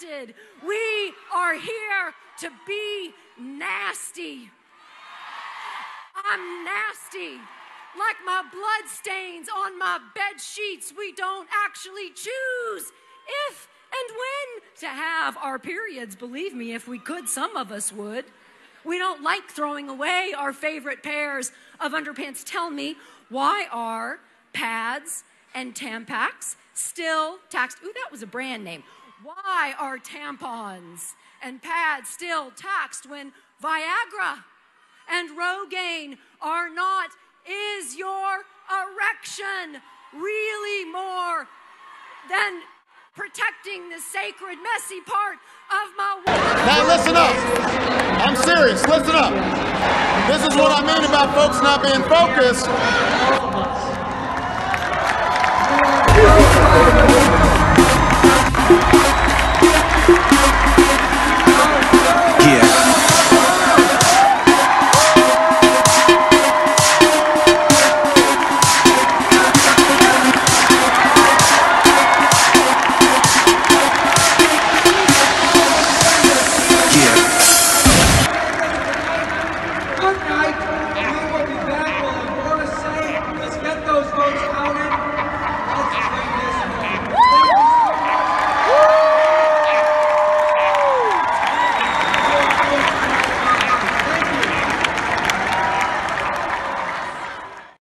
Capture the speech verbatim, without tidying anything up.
elected. We are here to be nasty. I'm nasty. Like my blood stains on my bed sheets, we don't actually choose if and when to have our periods. Believe me, if we could, some of us would. We don't like throwing away our favorite pairs of underpants. Tell me, why are pads and Tampax still taxed? Ooh, that was a brand name. Why are tampons and pads still taxed when Viagra and Rogaine are not? Is your erection really more than protecting the sacred, messy part of my woman? Now listen up. I'm serious. Listen up. This is what I mean about folks not being focused.